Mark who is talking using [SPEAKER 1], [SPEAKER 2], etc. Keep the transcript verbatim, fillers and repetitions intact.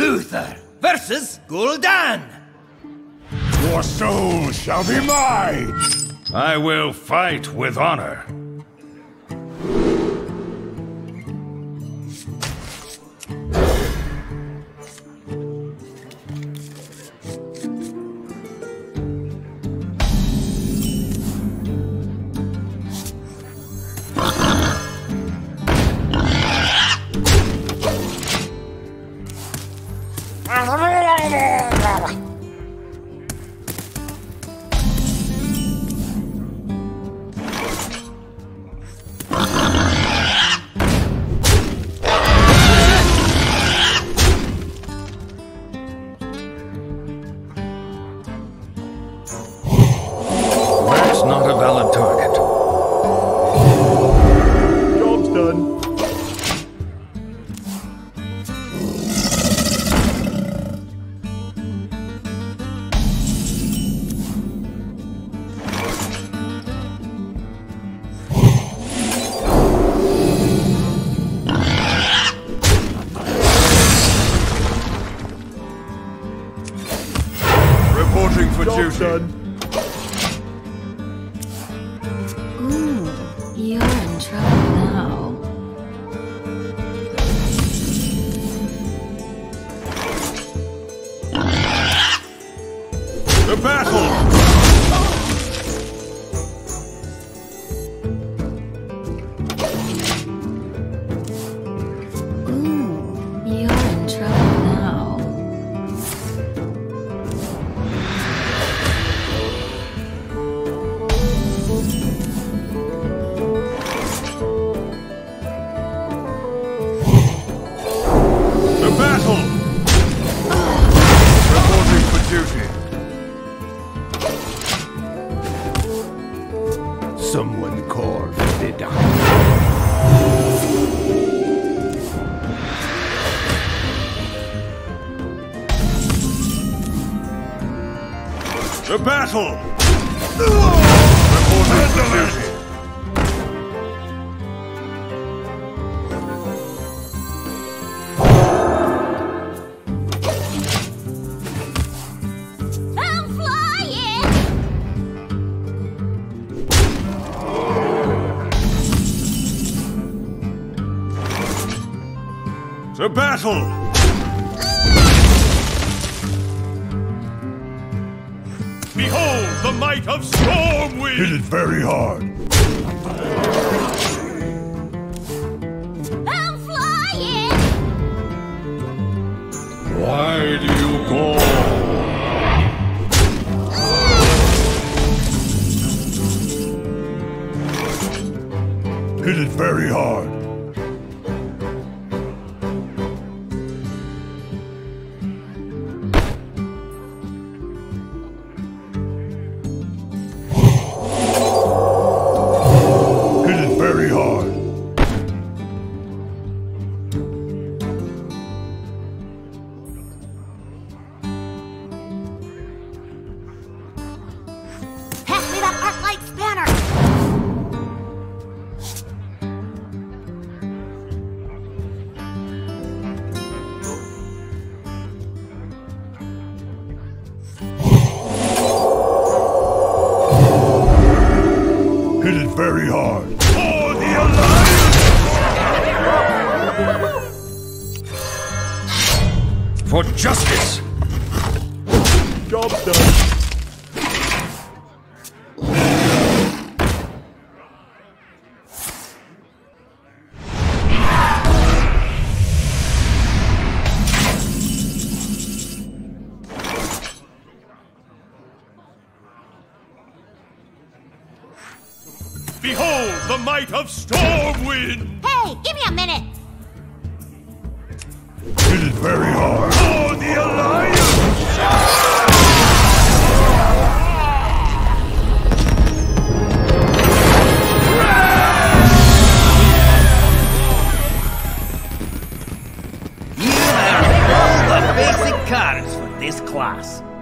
[SPEAKER 1] Uther versus Gul'dan.
[SPEAKER 2] Your soul shall be mine!
[SPEAKER 3] I will fight with honor. That's not a valid target.
[SPEAKER 2] Job's done.
[SPEAKER 3] Reporting for
[SPEAKER 2] Job's
[SPEAKER 3] duty.
[SPEAKER 2] done.
[SPEAKER 4] Ooh, you're in trouble now.
[SPEAKER 3] The battle!
[SPEAKER 4] Ooh, you're in trouble now.
[SPEAKER 3] The battle! Reporting for duty.
[SPEAKER 2] Someone call for the doctor.
[SPEAKER 3] The battle! Reporting for duty.
[SPEAKER 4] I'm flying!
[SPEAKER 3] The battle! Behold the might of Stormwind!
[SPEAKER 2] Hit it very hard.
[SPEAKER 4] I'm flying!
[SPEAKER 3] Why do you go?
[SPEAKER 2] Hit it very hard. Hit it very hard.
[SPEAKER 4] Pass me that Arclight spanner!
[SPEAKER 2] Hit it very hard.
[SPEAKER 3] For the Alliance! For justice!
[SPEAKER 2] Job's done.
[SPEAKER 3] Behold the might of Stormwind!
[SPEAKER 4] Hey, give me a minute!
[SPEAKER 2] Hit it very hard.
[SPEAKER 3] For the Alliance!
[SPEAKER 1] You have all the basic cards for this class.